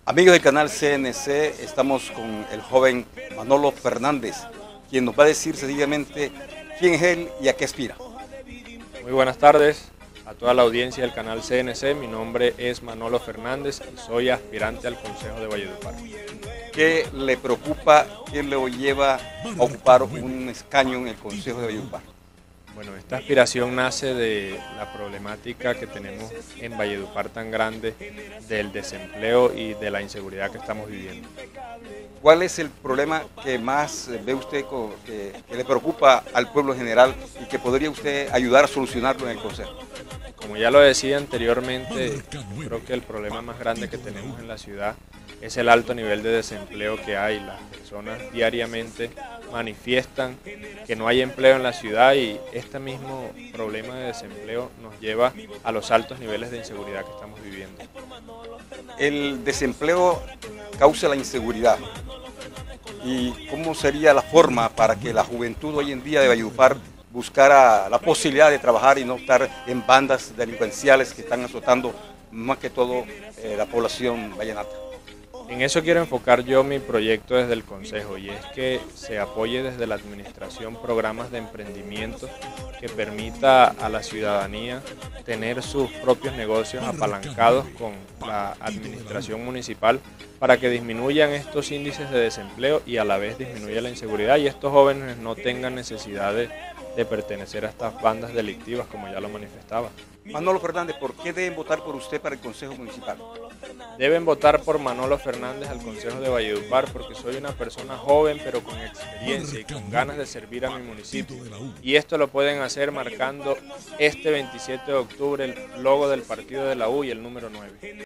Amigos del canal CNC, estamos con el joven Manolo Fernández, quien nos va a decir sencillamente quién es él y a qué aspira. Muy buenas tardes a toda la audiencia del canal CNC. Mi nombre es Manolo Fernández y soy aspirante al Consejo de Valledupar. ¿Qué le preocupa, qué lo lleva a ocupar un escaño en el Consejo de Valledupar? Bueno, esta aspiración nace de la problemática que tenemos en Valledupar tan grande del desempleo y de la inseguridad que estamos viviendo. ¿Cuál es el problema que más ve usted que le preocupa al pueblo en general y que podría usted ayudar a solucionarlo en el Consejo? Como ya lo decía anteriormente, creo que el problema más grande que tenemos en la ciudad es el alto nivel de desempleo que hay. Las personas diariamente manifiestan que no hay empleo en la ciudad y este mismo problema de desempleo nos lleva a los altos niveles de inseguridad que estamos viviendo. El desempleo causa la inseguridad. ¿Y cómo sería la forma para que la juventud hoy en día de Valledupar buscara la posibilidad de trabajar y no estar en bandas delincuenciales que están azotando más que todo la población vallenata? En eso quiero enfocar yo mi proyecto desde el Consejo, y es que se apoye desde la administración programas de emprendimiento que permita a la ciudadanía tener sus propios negocios apalancados con la administración municipal para que disminuyan estos índices de desempleo y a la vez disminuya la inseguridad y estos jóvenes no tengan necesidad de pertenecer a estas bandas delictivas, como ya lo manifestaba. Manolo Fernández, ¿por qué deben votar por usted para el Consejo Municipal? Deben votar por Manolo Fernández al Consejo de Valledupar porque soy una persona joven pero con experiencia y con ganas de servir a mi municipio. Y esto lo pueden hacer marcando este 27 de octubre el logo del partido de la U y el número 9.